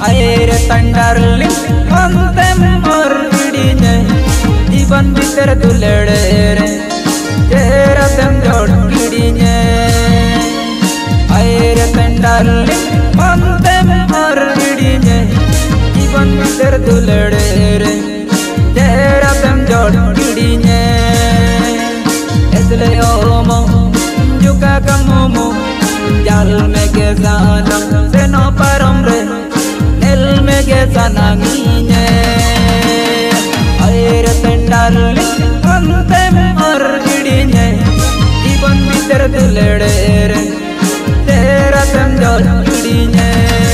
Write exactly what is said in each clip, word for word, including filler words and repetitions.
air tandarling ontem or vidinya iban bitter duledere tera tem jod vidinya air tandarling ontem or vidinya iban bitter duledere tera tem jod vidinya esle omo juga kamu jal me ke sanang se no paramre nel me ke sananginya air tendal ontem or vidinya iban bitter duledere tera tem jod vidinya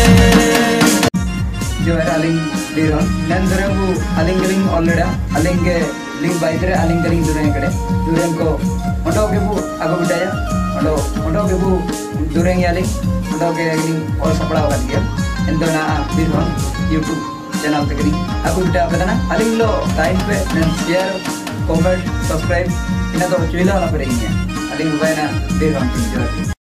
जो है अलिंग दीरों नंदरे वो अलिंग लिंग already अलिंग के लिंग बाइदरे अलिंग लिंग दूरे कड़े दूरे को उनको के वो आगो बिटाया उनको उनको के वो दूरे के अलिंग उनको के लिंग और सपड़ा वाला दिया इन दोनों दीरों यूट्यूब चैनल पे करी आगो बिटा बताना अलिंग लो लाइक पे शेयर कमेंट सब्सक्राइब इन्हें तो चुइला वाला पड़ेगी अलिंग वाला दीरों